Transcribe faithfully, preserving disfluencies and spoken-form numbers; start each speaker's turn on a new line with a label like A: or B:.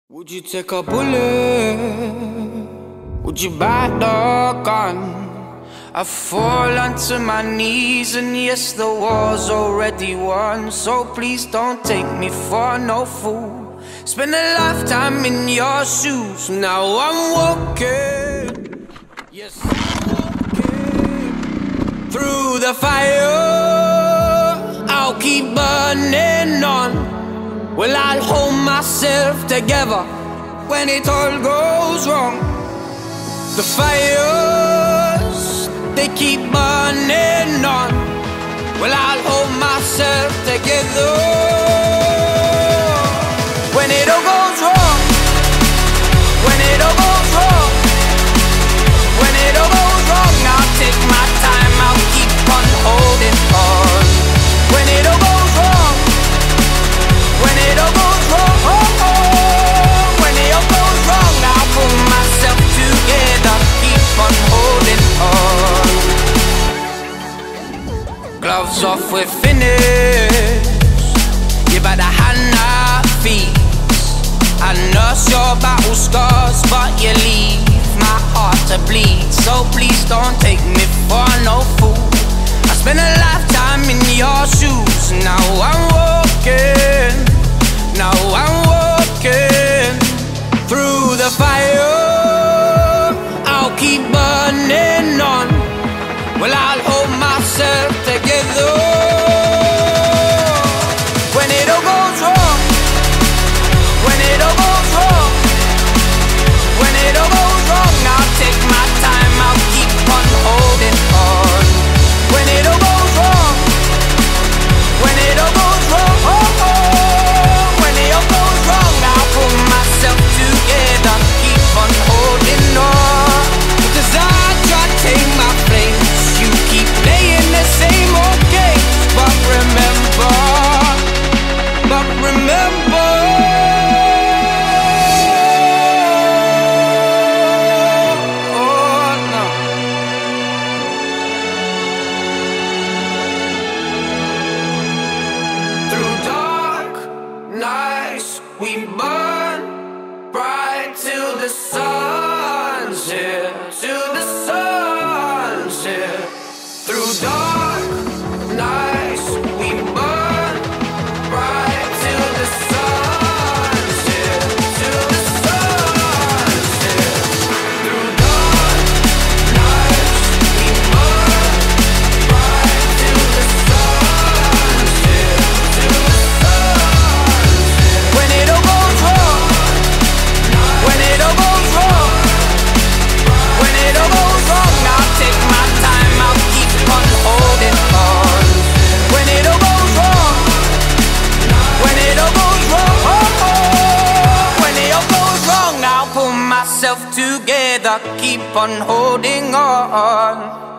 A: Would you take a bullet? Would you buy the gun? I fall onto my knees and yes, the war's already won. So please don't take me for no fool. Spend a lifetime in your shoes. Now I'm walking, yes, I'm walking through the fire. I'll keep burning on. Well, I'll hold myself together when it all goes wrong. The fires, they keep burning on. Well, I'll hold myself together when it all goes wrong. When it all goes wrong. When it all goes wrong, I'll take my time, I'll keep on holding on. When it all goes wrong. When it all goes wrong, oh, oh. When it all goes wrong, I'll pull myself together, keep on holding on. Gloves off, we're finished. You better hand our feet. I nurse your battle scars, but you leave my heart to bleed. So please don't take me for no fool. I spent a lifetime in your shoes. Now I'm walking, now I'm walking through the fire. I'll keep burning on. Well, I'll hold myself together when it all goes wrong. When it all goes wrong. When it all goes wrong, I'll take my time, I'll keep on holding on. When it all goes wrong. When it all goes wrong, oh, oh. When it all goes wrong, I'll pull myself together, keep on holding on. Cause I try to take my place, you keep playing the same old game. But remember, but remember, oh no. Through dark nights we burn bright till the sun's here, till the sun's here. Through dark nights we burn bright till the sun's here, till the sun's here. Through dark nights we burn bright till the sun's here, till the sun's here. When it all goes wrong. When it all goes wrong. When it all goes wrong, I'll take my time, I'll keep on holding on. When it all goes wrong. When it all goes wrong, oh, oh. When it all goes wrong, I'll pull myself together, keep on holding on.